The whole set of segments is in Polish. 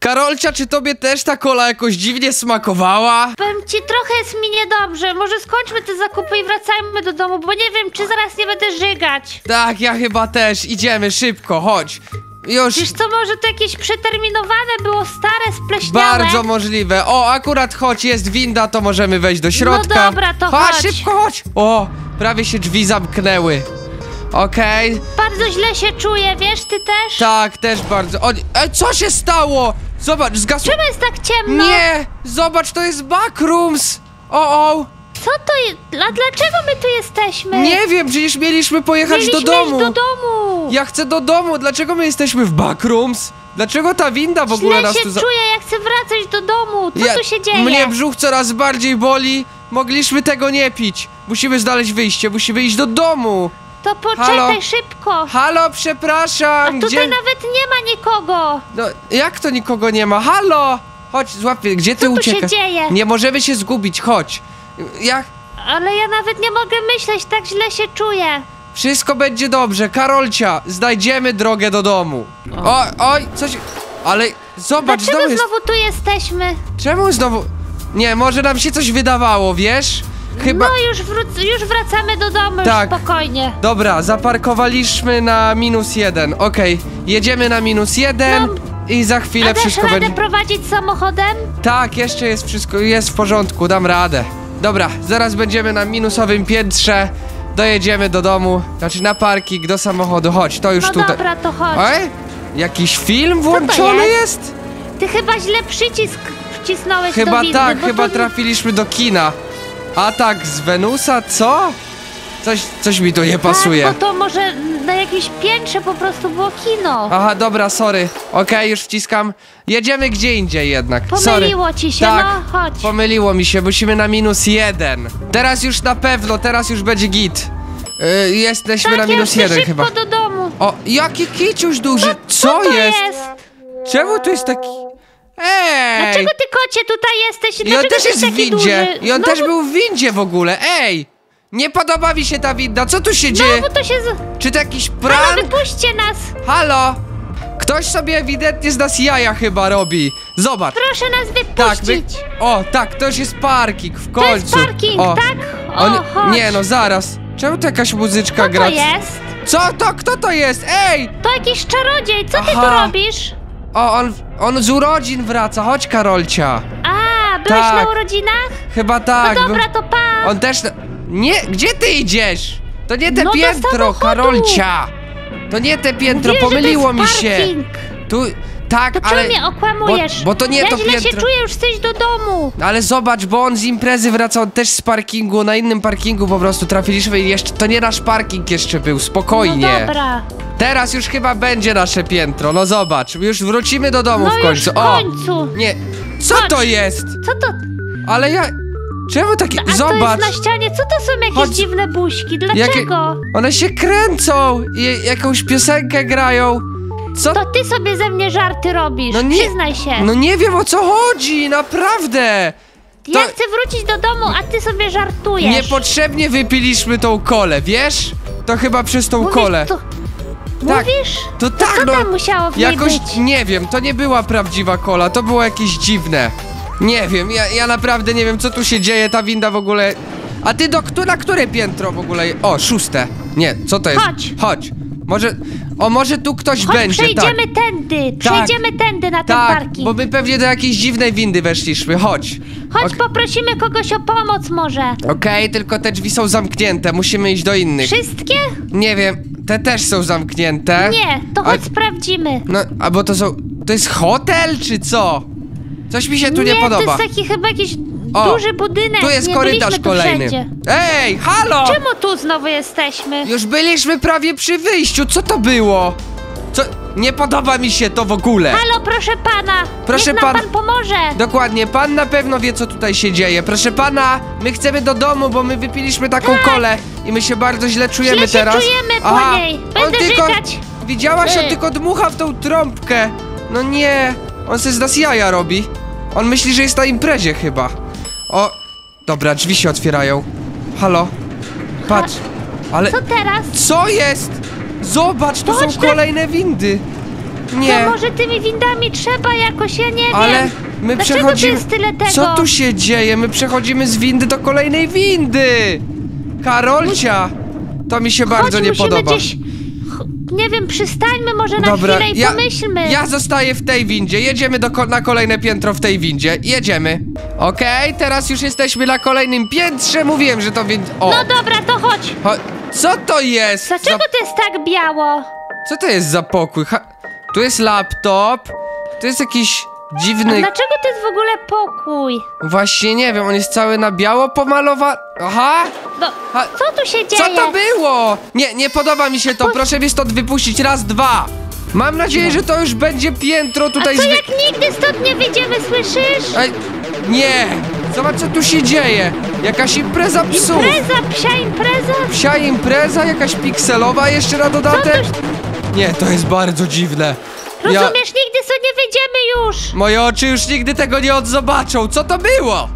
Karolcia, czy tobie też ta kola jakoś dziwnie smakowała? Powiem ci, trochę jest mi niedobrze. Może skończmy te zakupy i wracajmy do domu, bo nie wiem, czy zaraz nie będę żygać. Tak, ja chyba też. Idziemy szybko, chodź. Już. Wiesz co, może to jakieś przeterminowane było, stare, spleśniałe? Bardzo możliwe. O, akurat chodź, jest winda, to możemy wejść do środka. No dobra, to chodź. Szybko, chodź. O, prawie się drzwi zamknęły. Okej. Bardzo źle się czuję, wiesz, ty też? Tak, też bardzo. O, co się stało? Zobacz, zgasło. Czemu jest tak ciemno? Nie, zobacz, to jest backrooms. O. Co to jest? A dlaczego my tu jesteśmy? Nie wiem, przecież mieliśmy pojechać do domu. Iść do domu. Ja chcę do domu, dlaczego my jesteśmy w backrooms? Dlaczego ta winda w ogóle Źle nas się tu czuję, ja chcę wracać do domu. Co tu się dzieje? Mnie brzuch coraz bardziej boli. Mogliśmy tego nie pić. Musimy znaleźć wyjście, musimy iść do domu. To poczekaj szybko. Halo, przepraszam. A tutaj nawet nie ma nikogo. No, jak to nikogo nie ma? Halo! Chodź, złapię, gdzie ty uciekasz? Co tu się dzieje? Nie możemy się zgubić, chodź. Ale ja nawet nie mogę myśleć, tak źle się czuję. Wszystko będzie dobrze, Karolcia, znajdziemy drogę do domu. Oj, coś... Ale zobacz, Dlaczego znowu tu jesteśmy? Czemu znowu... Nie, może nam się coś wydawało, wiesz? Chyba... No już wracamy do domu, Tak. już spokojnie. Dobra, zaparkowaliśmy na -1. Okej, jedziemy na -1 i za chwilę A dasz wszystko radę będzie... prowadzić samochodem? Tak, jeszcze jest wszystko, jest w porządku, dam radę. Dobra, zaraz będziemy na minusowym piętrze. Dojedziemy do domu, znaczy na parking, do samochodu. Chodź, to już No tutaj. dobra, to chodź. Ej? Jakiś film włączony jest? Ty chyba źle przycisk wcisnąłeś Chyba do windy, tak, bo chyba to... trafiliśmy do kina. Atak z Wenusa, co? Coś mi tu nie pasuje. Tak, bo to może na jakimś piętrze po prostu było kino. Aha, dobra, sorry. Okej, już wciskam. Jedziemy gdzie indziej jednak. Pomyliło ci się, tak, no chodź. Pomyliło mi się, musimy na -1. Teraz już na pewno, teraz już będzie git. Jesteśmy na Tak, ja chcę -1 szybko chyba. do domu. O, jaki kiciuś duży. Co to jest? jest? Czemu tu jest taki... Ej! Dlaczego ty, kocie, tutaj jesteś? I on Dlaczego też ty jest w taki windzie. duży? I on No też bo- był w windzie w ogóle. Ej! Nie podoba mi się ta winda. Co tu się dzieje? No bo to się... Czy to jakiś Halo, prank? wypuśćcie nas! Halo? Ktoś sobie ewidentnie z nas jaja chyba robi. Zobacz. Proszę nas Tak, wypuścić! tak, to już jest parking w końcu. To jest parking, O. tak? O, chodź! Nie no, zaraz. Czemu to jakaś muzyczka Co gra? to jest? Co to? Kto to jest? Ej! To jakiś czarodziej, co ty tu Aha. robisz? O, on z urodzin wraca. Chodź, Karolcia. A, byłeś Tak. na urodzinach? Chyba tak. No dobra, to pa! On też... Nie, gdzie ty idziesz? To nie te No do piętro, samochodu. Karolcia. To nie te piętro, Mówiłem, że pomyliło to mi jest się. parking. Tu... Tak, To ale... czemu mnie okłamujesz? Bo to nie ja to źle piętro. się czuję, już chcesz do domu. Ale zobacz, bo on z imprezy wracał, on też z parkingu, na innym parkingu po prostu trafiliśmy i jeszcze... To nie nasz parking jeszcze był, spokojnie. No dobra. Teraz już chyba będzie nasze piętro, no zobacz, już wrócimy do domu No w końcu. już w końcu. Nie, co Chodź. to jest? Co to? Ale ja... Czemu takie... A Zobacz. to jest na ścianie, co to są jakieś Chodź. dziwne buźki? Dlaczego? One się kręcą i jakąś piosenkę grają. Co? To ty sobie ze mnie żarty robisz, No nie- przyznaj się. No nie wiem, o co chodzi, naprawdę. Ja chcę wrócić do domu, a ty sobie żartujesz. Niepotrzebnie wypiliśmy tą kolę, wiesz? To chyba przez tą Mówisz, kolę. To... Tak, Mówisz? To tak, co no. tam musiało w niej Jakoś, być? nie wiem, to nie była prawdziwa kola, to było jakieś dziwne. Nie wiem, ja naprawdę nie wiem, co tu się dzieje, ta winda w ogóle... A ty na które piętro w ogóle? O, 6. Nie, co to jest? Chodź. Może tu ktoś Chodź, będzie, przejdziemy tędy, przejdziemy tędy na ten tak, parking. bo my pewnie do jakiejś dziwnej windy weszliśmy, chodź. Chodź, poprosimy kogoś o pomoc może. Okej, tylko te drzwi są zamknięte, musimy iść do innych. Wszystkie? Nie wiem, te też są zamknięte. Nie, to chodź sprawdzimy. No, a bo to są... To jest hotel, czy co? Coś mi się tu nie podoba. to jest taki chyba jakiś O, duży budynek. Tu jest nie korytarz byliśmy tu kolejny. wszędzie. Ej, halo! Czemu tu znowu jesteśmy? Już byliśmy prawie przy wyjściu, co to było? Co? Nie podoba mi się to w ogóle. Halo, proszę pana. Proszę Niech nam pan- pan pomoże. Dokładnie, pan na pewno wie, co tutaj się dzieje. Proszę pana, my chcemy do domu, bo my wypiliśmy taką Tak. kolę i my się bardzo źle czujemy Źle się teraz. czujemy po niej. Będę tylko... żygać. Widziałaś, on tylko dmucha w tą trąbkę. No nie, on se z nas jaja robi. On myśli, że jest na imprezie chyba. O, dobra, drzwi się otwierają. Halo, patrz, ale... Co teraz? Co jest? Zobacz, tu To są chodź kolejne windy. Nie. To może tymi windami trzeba jakoś, ja nie wiem. Ale my Dlaczego przechodzimy... tu jest tyle tego? Co tu się dzieje? My przechodzimy z windy do kolejnej windy! Karolcia! To mi się bardzo nie musimy podoba. Gdzieś, nie wiem, przystańmy może na Dobra, chwilę i pomyślmy. Ja zostaję w tej windzie. Jedziemy na kolejne piętro w tej windzie. Jedziemy. Okej, teraz już jesteśmy na kolejnym piętrze. Mówiłem, że to winda... O, No dobra, to chodź. co to jest? Dlaczego to jest tak biało? Co to jest za pokój? Tu jest laptop. Tu jest jakiś A dziwny... dlaczego to jest w ogóle pokój? Właśnie nie wiem, on jest cały na biało pomalowany. Aha! No, co tu się dzieje? Co to było? Nie podoba mi się to. Proszę mnie stąd wypuścić. Raz, dwa. Mam nadzieję, że to już będzie piętro tutaj. A co jak nigdy stąd nie wyjdziemy, słyszysz? Ej, nie! Zobacz, co tu się dzieje. Jakaś impreza psów. Impreza, psia impreza? Psia impreza, jakaś pikselowa jeszcze na dodatek. Nie, to jest bardzo dziwne. Rozumiesz, nigdy stąd nie wyjdziemy już. Moje oczy już nigdy tego nie odzobaczą. Co to było?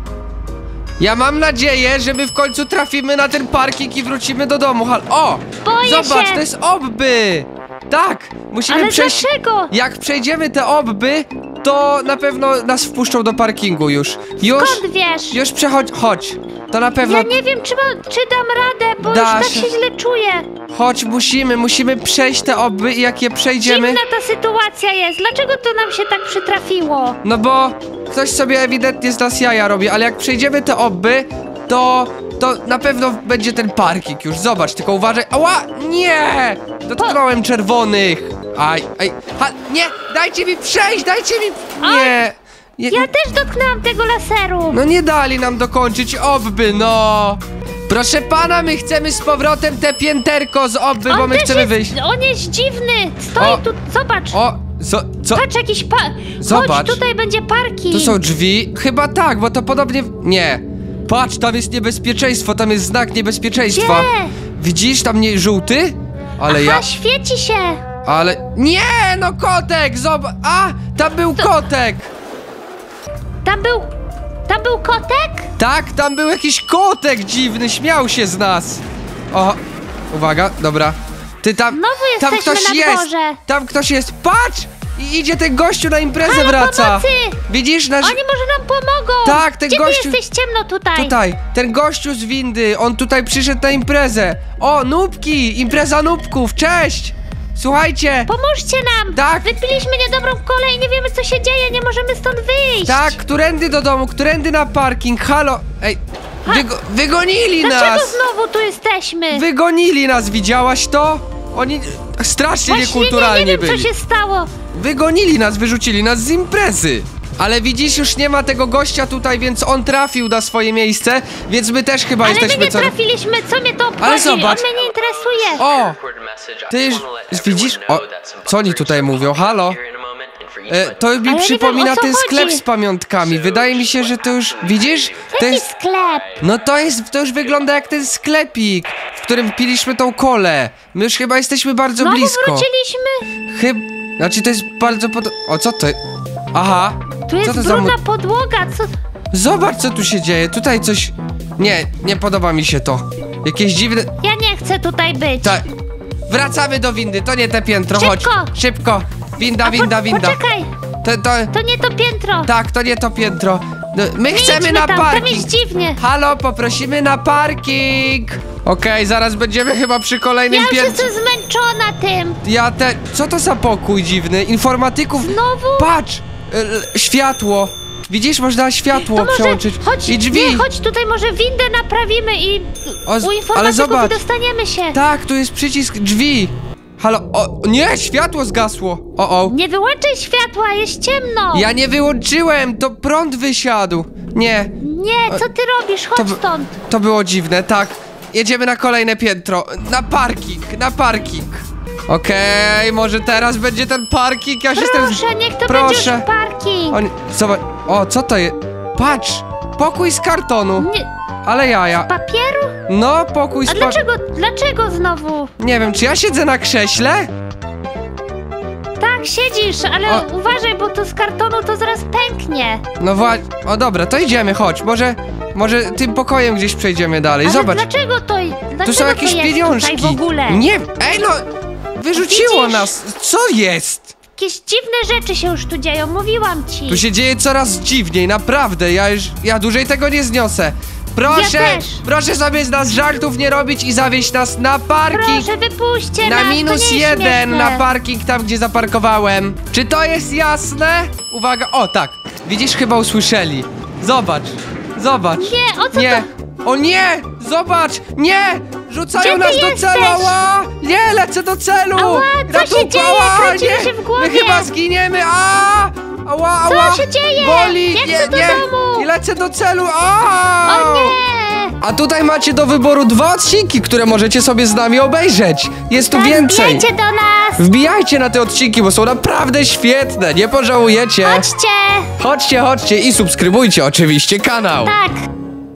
Ja mam nadzieję, że my w końcu trafimy na ten parking i wrócimy do domu. O! Boję Zobacz, się. to jest obby! Tak! Musimy Ale przejść... dlaczego? Jak przejdziemy te obby, to na pewno nas wpuszczą do parkingu już. Skąd wiesz? Już chodź. To na pewno... Ja nie wiem, czy dam radę, bo Dasz. już tak się źle czuję. Chodź, musimy przejść te obby i jak je przejdziemy... Dziwna ta sytuacja jest. Dlaczego to nam się tak przytrafiło? No bo ktoś sobie ewidentnie z nas jaja robi, ale jak przejdziemy te obby, to na pewno będzie ten parking już. Zobacz, tylko uważaj. Ała! Nie! Dotknąłem czerwonych. Nie! Dajcie mi przejść, dajcie mi... Nie! Ja też dotknęłam tego laseru. No nie dali nam dokończyć obby, no! Proszę pana, my chcemy z powrotem te pięterko z obby, bo my też chcemy jest, wyjść. On jest dziwny. Stoi O. tu, zobacz. Co? Patrz, jakiś Zobacz. Chodź, tutaj będzie parking. Tu są drzwi? Chyba tak, bo to podobnie... Nie. Patrz, tam jest niebezpieczeństwo, tam jest znak niebezpieczeństwa. Gdzie? Widzisz, tam nie żółty? Ale Aha, świeci się. Ale... Nie, no kotek, zobacz... Tam był kotek! Tam był kotek? Tak, tam był jakiś kotek dziwny, śmiał się z nas. O, uwaga, dobra. Ty tam... Znowu tam jesteśmy ktoś na jest! dworze. Tam ktoś jest, patrz! I idzie ten gościu na imprezę, Halo, wraca. pomocy! Widzisz, nasz... Oni może nam pomogą. Tak, ten Gdzie gościu- ty jesteś? Ciemno tutaj. Tutaj, ten gościu z windy, on tutaj przyszedł na imprezę. O, nubki, impreza nubków, cześć! Słuchajcie, Pomóżcie nam. Tak. Wypiliśmy niedobrą kolę i nie wiemy, co się dzieje. Nie możemy stąd wyjść. tak, którędy do domu, którędy na parking, halo. Ej, wygonili Dlaczego nas! znowu tu jesteśmy? Wygonili nas, widziałaś to? Oni strasznie Właśnie niekulturalnie nie wiem, byli. co się stało. Wygonili nas, wyrzucili nas z imprezy. Ale widzisz, już nie ma tego gościa tutaj, więc on trafił na swoje miejsce, więc my też chyba Ale my jesteśmy nie trafiliśmy. Co mnie to obchodzi? Ale zobacz. On mnie nie interesuje. O! Ty już widzisz? O, co oni tutaj mówią? Halo? To mi nie wiem, przypomina o co ten sklep chodzi. z pamiątkami. Wydaje mi się, że to już... Widzisz? To Jaki jest... sklep? No to już wygląda jak ten sklepik, w którym piliśmy tą kolę. My już chyba jesteśmy bardzo Znowu blisko. wróciliśmy? Znaczy to jest bardzo O, co to? Aha. Tu jest co to za brudna podłoga. Co? Zobacz, co tu się dzieje. Tutaj coś... Nie podoba mi się to. Jakieś dziwne... Ja nie chcę tutaj być. Wracamy do windy, to nie te piętro, chodź. Szybko. Szybko. Winda. Poczekaj. To nie to piętro. Tak, to nie to piętro. No, my Nie chcemy idźmy na tam parking. jest dziwnie. Halo, poprosimy na parking. Okej, zaraz będziemy chyba przy kolejnym Ja już piętrze. jestem zmęczona tym. Co to za pokój dziwny? Informatyków... Znowu? Patrz! Światło. Widzisz, można światło To może przełączyć. chodź, I drzwi. Nie, chodź tutaj, może windę naprawimy i O, u ale informatyków zobacz. i dostaniemy się. Tak, tu jest przycisk drzwi. Halo, nie, światło zgasło. Nie wyłączaj światła, jest ciemno. Ja nie wyłączyłem, to prąd wysiadł. Nie, Nie, co ty robisz? Chodź stąd. to było dziwne, tak. Jedziemy na kolejne piętro. Na parking. Okej, może teraz będzie ten parking, ja się Proszę, niech to będzie już parking. Zobacz, co to jest? Patrz, pokój z kartonu. Nie, Ale jaja. papieru? No, pokój z A dlaczego znowu? Nie wiem, czy ja siedzę na krześle? Tak, siedzisz, ale uważaj, bo to z kartonu to zaraz pęknie. No właśnie, dobra, to idziemy, chodź. Może tym pokojem gdzieś przejdziemy dalej. Ale Zobacz, dlaczego to tu są jakieś jest pieniążki. tutaj w ogóle? Nie, wyrzuciło Widzisz? nas. Co jest? Jakieś dziwne rzeczy się już tu dzieją, mówiłam ci. Tu się dzieje coraz dziwniej, naprawdę. Ja dłużej tego nie zniosę. Proszę, Ja też. proszę sobie z nas żartów nie robić i zawieźć nas na parking. Proszę, wypuśćcie Na nas, minus to nie 1 śmieszne. na parking tam, gdzie zaparkowałem. Czy to jest jasne? Uwaga, o tak. Widzisz, chyba usłyszeli. Zobacz, zobacz. Nie, o co Nie. O nie! Zobacz! Nie! Rzucają Gdzie ty nas do jesteś? celu! Ała! Nie, lecę do celu! Ała, co się Ratunku, dzieje? ała, Kręcimy nie! się w głowie. My chyba zginiemy! A! Ała, Co ała! się dzieje? Boli! Jak nie, to do nie! domu? I lecę do celu! A! O nie! A tutaj macie do wyboru 2 odcinki, które możecie sobie z nami obejrzeć. Jest tu Tak, więcej. wbijajcie do nas! Wbijajcie na te odcinki, bo są naprawdę świetne. Nie pożałujecie. Chodźcie! Chodźcie, chodźcie i subskrybujcie oczywiście kanał. Tak!